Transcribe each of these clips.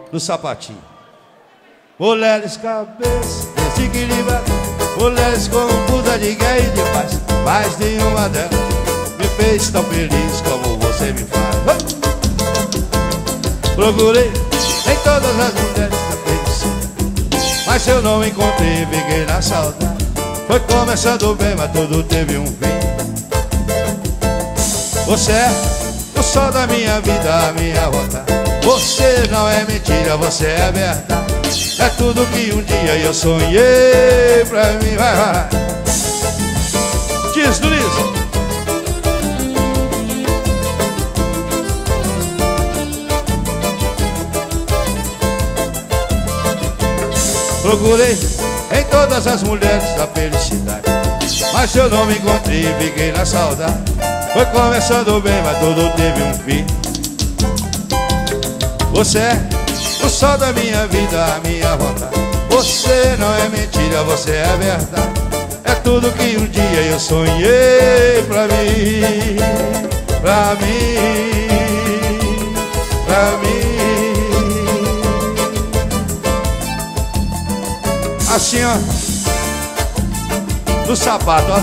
do sapatinho. Mulheres cabeça desequilibradas, mulheres com bunda de gay e de paz, mais nenhuma delas me fez tão feliz como você me faz. Procurei em todas as mulheres da felicidade, mas eu não encontrei, fiquei na saudade. Foi começando bem, mas tudo teve um fim. Você é o sol da minha vida, a minha vontade. Você não é mentira, você é verdade. É tudo que um dia eu sonhei pra mim. Vai, vai. Diz, Luiz. Procurei em todas as mulheres da felicidade, mas eu não me encontrei, fiquei na saudade. Foi começando bem, mas tudo teve um fim. Você é o sol da minha vida, a minha vontade. Você não é mentira, você é verdade. É tudo que um dia eu sonhei pra mim, pra mim, pra mim. Assim, ó, no sapato, ó.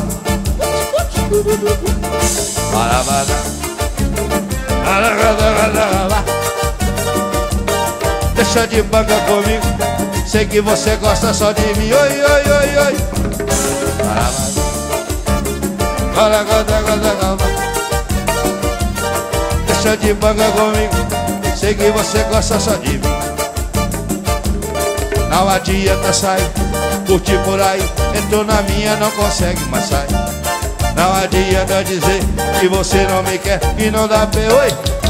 Deixa de banca comigo, sei que você gosta só de mim. Oi, oi, oi, oi. Deixa de banca comigo, sei que você gosta só de mim. Não adianta sair, curtir por aí, entrou na minha, não consegue mais sair. Não adianta dizer que você não me quer, que não dá pé. Oi.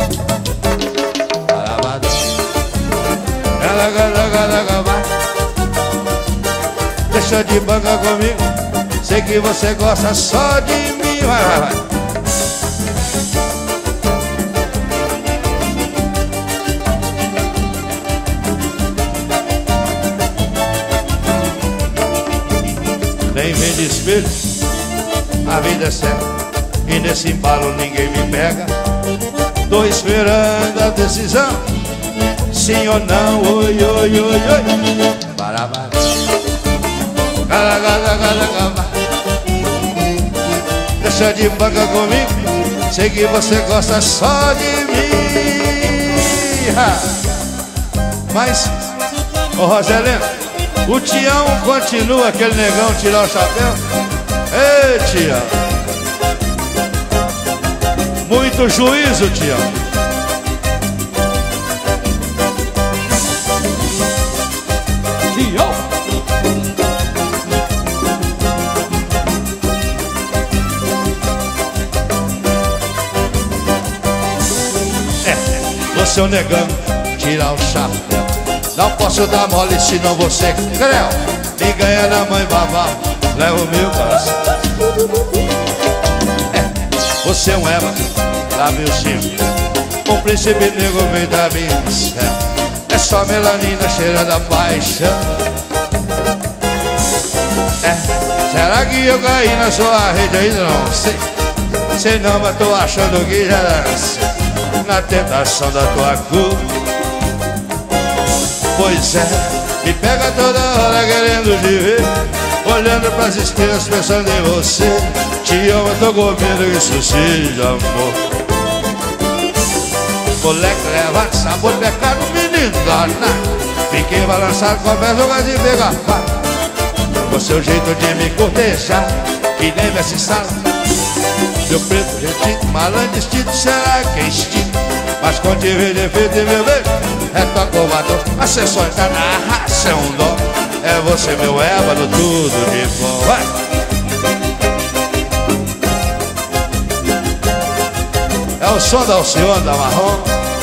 Deixa de banca comigo, sei que você gosta só de mim. Vai, vai, vai. Nem vem de espelho, a vida é cega, e nesse embalo ninguém me pega. Tô esperando a decisão, sim ou não, oi, oi, oi, oi. Barabara. Deixa de banca comigo, sei que você gosta só de mim. Mas, ô Roselena, o Tião continua, aquele negão tirar o chapéu. Ei, Tião, muito juízo, Tião. Seu negão, tirar o chapéu. Não posso dar mole, senão você creu. Me ganha na mãe babá, leva o meu coração. Você é um Eva, lá meu Chico. Um príncipe negro vem da minha céu. É só melanina cheirando a paixão. Será que eu caí na sua rede? Ainda não sei. Sei não, mas tô achando que já nasci na tentação da tua cor. Pois é, me pega toda hora querendo te ver, olhando pras estrelas pensando em você. Te amo, eu tô com medo, isso seja amor. Moleque leva sabor, pecado, menino danado. Fiquei balançado, confesso, quase pegar faca. Com seu jeito de me cortejar, que nem Messi Sala. Meu preto retinto, malandro instinto, será que é instinto? Mas quando te ver defeito, meu beijo é tua covador. A sessão tá na raça, é um dó. É você, meu ébano, tudo de bom. Vai! É o som da Alcione, da Marrom.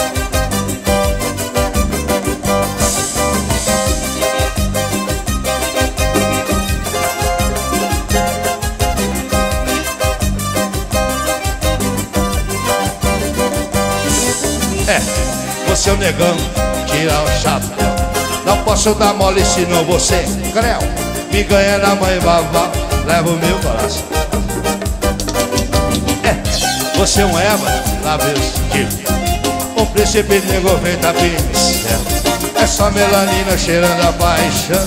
Você é o negão, tira o chapéu. Não posso dar mole, senão você creu. Me ganha na mãe babá, leva o meu coração. Você é um Eva, lá meu estilo. Um príncipe negro vem da pincel. É só melanina cheirando a paixão.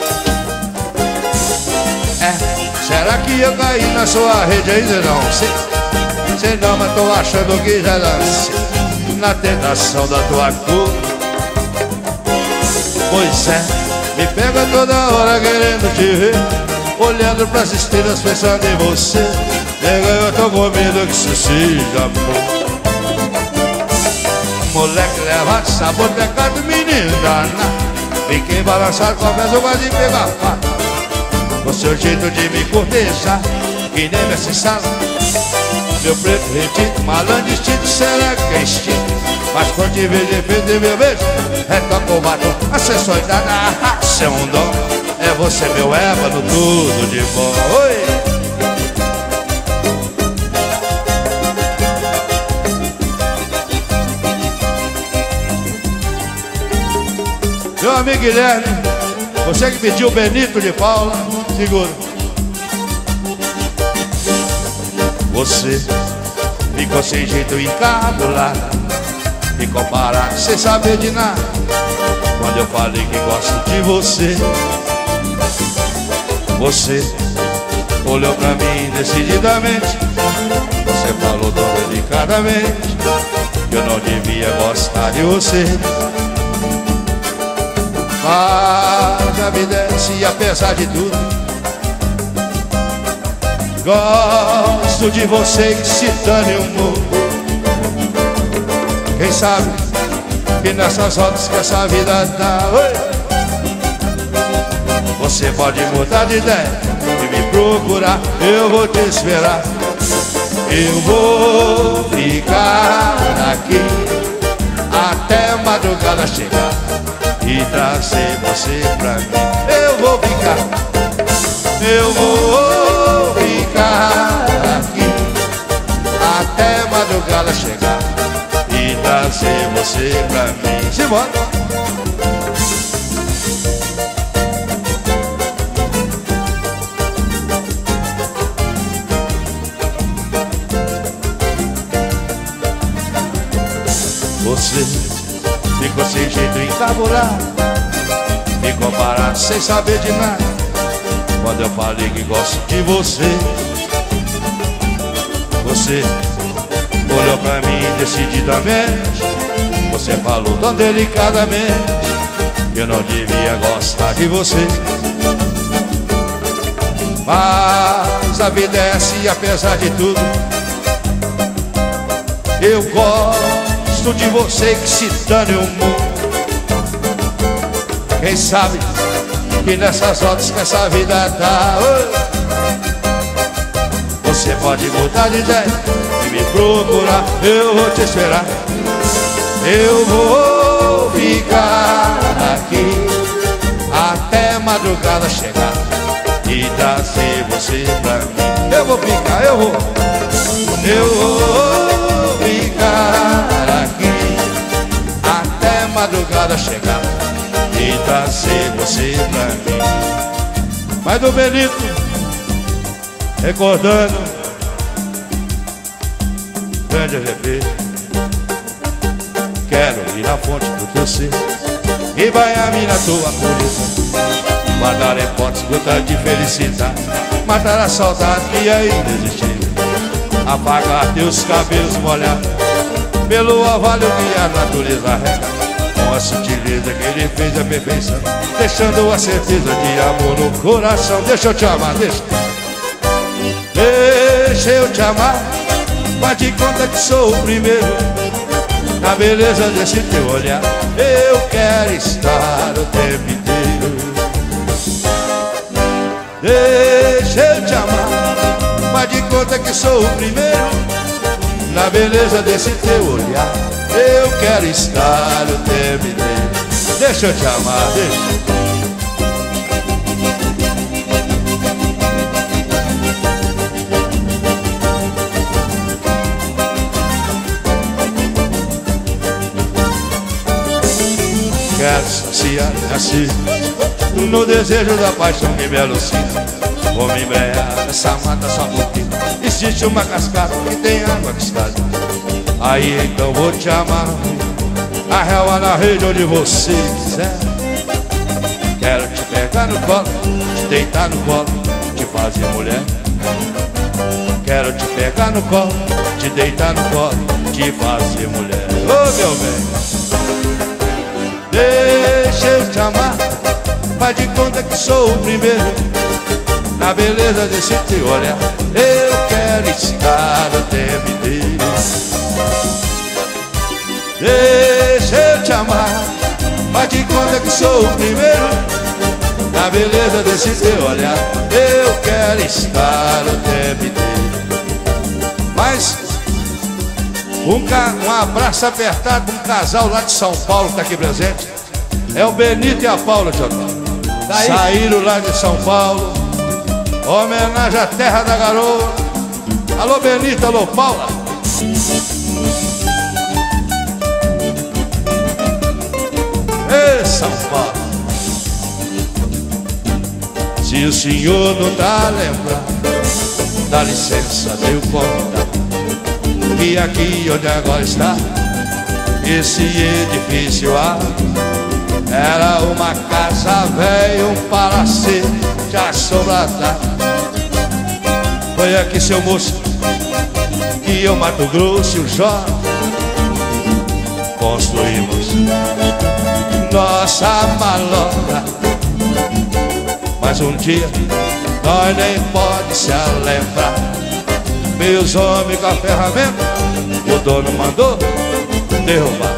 Será que eu caí na sua rede ainda? Não sei. Sei não, mas tô achando que já dancei na tentação da tua cor. Pois é, me pega toda hora querendo te ver, olhando pras estrelas pensando em você. Nega, eu tô com medo que isso seja amor. Moleque levado, sabor, pecado, menino danado. Fiquei balançado, confesso, quase pegar fato. O seu jeito de me cortejar, que nem me sala. Meu preto retinto, malandro instinto, será que é instinto? Mas quando te vejo defender meu beijo, retoca o batom. A sensualidade, seu um dom. É você meu ébano, tudo de bom. Oi! Meu amigo Guilherme, você que pediu o Benito de Paula, segura. Você ficou sem jeito encabulado, ficou parado sem saber de nada. Quando eu falei que gosto de você, você olhou pra mim decididamente. Você falou tão delicadamente que eu não devia gostar de você. Mas a vida é assim, apesar de tudo. Gosto de você que se dane o mundo. Quem sabe que nessas rodas que essa vida dá, oi, você pode mudar de ideia e me procurar. Eu vou te esperar. Eu vou ficar aqui até madrugada chegar e trazer você pra mim. Eu vou ficar. Eu vou ficar aqui até madrugada chegar e trazer você pra mim. Simbora! Você ficou sem jeito encabulado, ficou parado sem saber de nada. Quando eu falei que gosto de você, você olhou pra mim decididamente. Você falou tão delicadamente que eu não devia gostar de você. Mas a vida é assim, apesar de tudo. Eu gosto de você que se dane o mundo. Quem sabe que nessas horas que essa vida dá, você pode mudar de ideia e me procurar. Eu vou te esperar. Eu vou ficar aqui até madrugada chegar e trazer você pra mim. Eu vou ficar, eu vou ficar aqui até madrugada chegar e trazer você pra mim. Mas do Benito, recordando grande RP, quero ir na fonte do teu ser e banhar-me na tua pureza, guardar em potes gotas de felicidade, matar a saudade que ainda existe, apagar teus cabelos molhados pelo orvalho que a natureza rega, com a sutileza que ele fez a perfeição, deixando a certeza de amor no coração. Deixa eu te amar, deixa eu te amar. Faz de conta que sou o primeiro na beleza desse teu olhar. Eu quero estar o tempo inteiro. Deixa eu te amar. Faz de conta que sou o primeiro na beleza desse teu olhar. Eu quero estar o tempo inteiro. Deixa eu te amar, deixa. Quero saciar assim no desejo da paixão que me alucina. Vou me embrear nessa mata só porque existe uma cascata que tem água cristalina. Aí então vou te amar a relva na rede onde você quiser. Quero te pegar no colo, te deitar no colo, te fazer mulher. Quero te pegar no colo, te deitar no colo, te fazer mulher. Ô meu bem, deixa eu te amar, faz de conta que sou o primeiro na beleza desse teu olhar. Eu quero estar o tempo inteiro. Deixa eu te amar, faz de conta que sou o primeiro na beleza desse teu olhar. Eu quero estar o tempo inteiro. Mas um abraço apertado para um casal lá de São Paulo que está aqui presente. É o Benito e a Paula, tio. Saíram lá de São Paulo, homenagem à terra da garoa. Alô Benito, alô Paula. Ei, São Paulo. Se o senhor não tá lembrado, dá licença, deu conta que aqui onde agora está esse edifício era uma casa velha, um palacete assombradado. Foi aqui, seu moço, que eu, Mato Grosso e o Jorge construímos nossa maloca. Mas um dia nós nem pode se lembrar. Meus homens com a ferramenta, o dono mandou derrubar.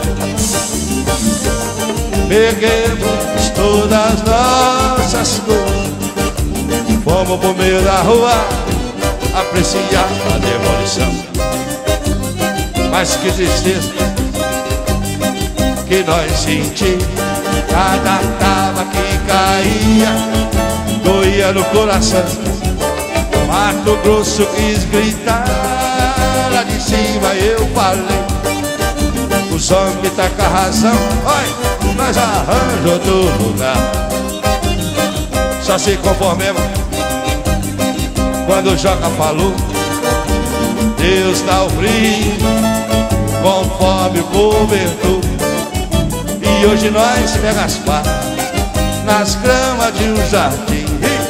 Peguemos todas as nossas coisas, fomos pro meio da rua apreciar a demolição. Mas que tristeza que nós sentimos, cada tava que caía doía no coração. Mato Grosso quis gritar, lá de cima eu falei, os homens tá com a razão, oi, nós arranjamos outro lugar. Só se conformemos quando o Joca falou, Deus dá o frio conforme o cobertor. E hoje nós pega as partes nas gramas de um jardim.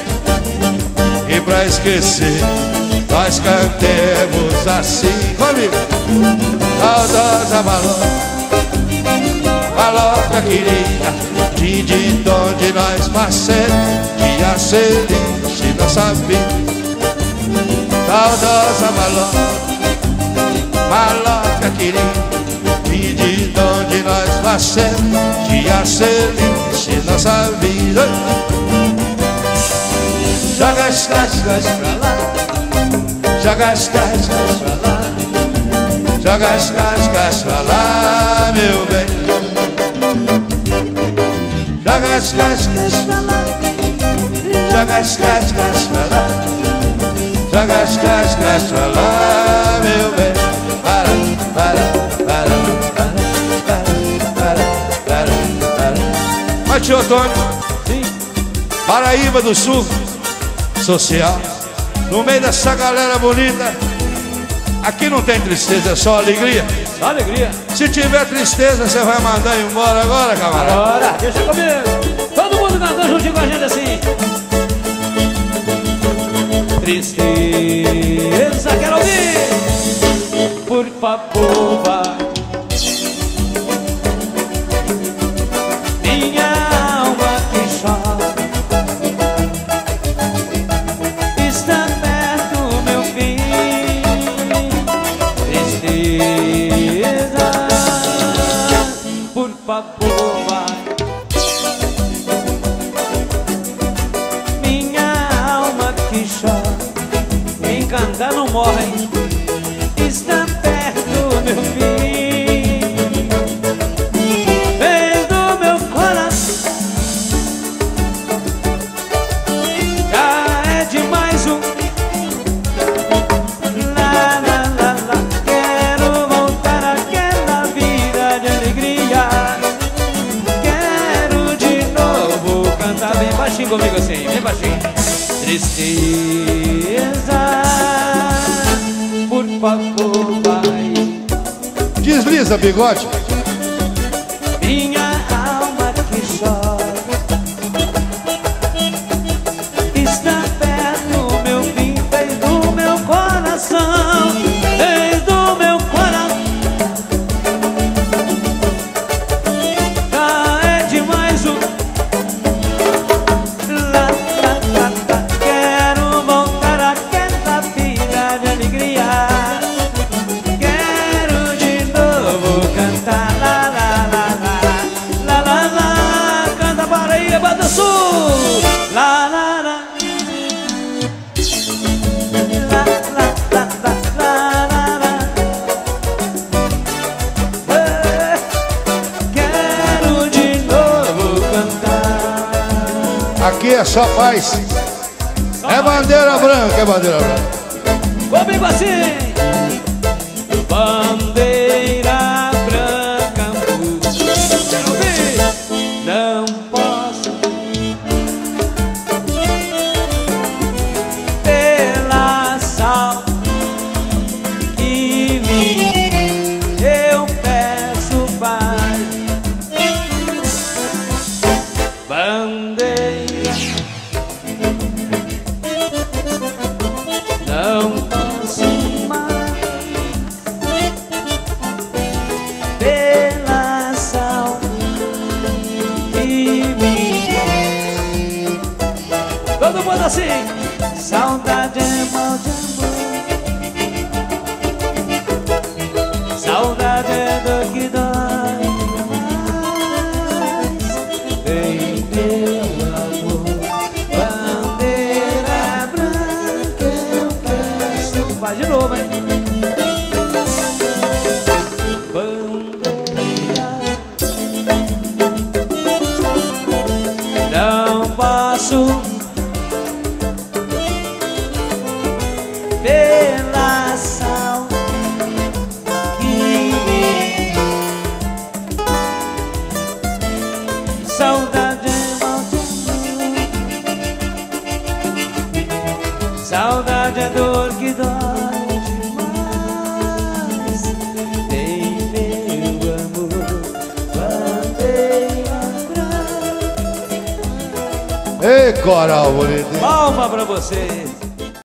E pra esquecer, nós cantemos assim comigo. Saudosa maloca, maloca querida, de onde nós passemos, dia feliz de nossa vida. Saudosa maloca, maloca querida, de onde nós passemos, dia feliz de nossa vida. Joga as cascas pra lá, joga as cascas pra lá, joga as cascas pra lá, meu bem. Joga as cascas pra lá, joga as cascas pra lá, joga as cascas pra lá, meu bem. Mas tio Antônio, sim, Paraíba do Sul, social, no meio dessa galera bonita, aqui não tem tristeza, é só alegria. Só alegria. Se tiver tristeza, você vai mandar embora agora, camarada? Agora, deixa comigo. Todo mundo cantando juntinho com a gente assim. Tristeza, quero ouvir. Por favor, vai. Minha alma que chora está perto, meu fim. Tristeza, por favor, vai. Minha alma que chora, quem cantar não morre, está perto, meu fim. Fez do meu coração, já é demais um. Lá, lá, lá, lá. Quero voltar àquela vida de alegria. Quero de novo cantar bem baixinho comigo assim, bem baixinho. Tristeza, por favor, vai. Desliza, bigode. Aqui é só paz. É bandeira branca, é bandeira branca. Comigo assim. Bandeira branca, quero ouvir. Não posso pela sal que me eu peço paz. Bandeira, não posso mais pela sal que me. Todo mundo assim. Saudade é mal de amor. Saudade é dor que dói demais. Vem meu amor, bandeira branca eu peço. Vai de novo, hein? Bandeira, não posso pela sal que me. Saudade é mal de amor. Saudade é dor que dói demais. Vem meu amor, bandeira branca. Ei, coral bonito. Palma pra você.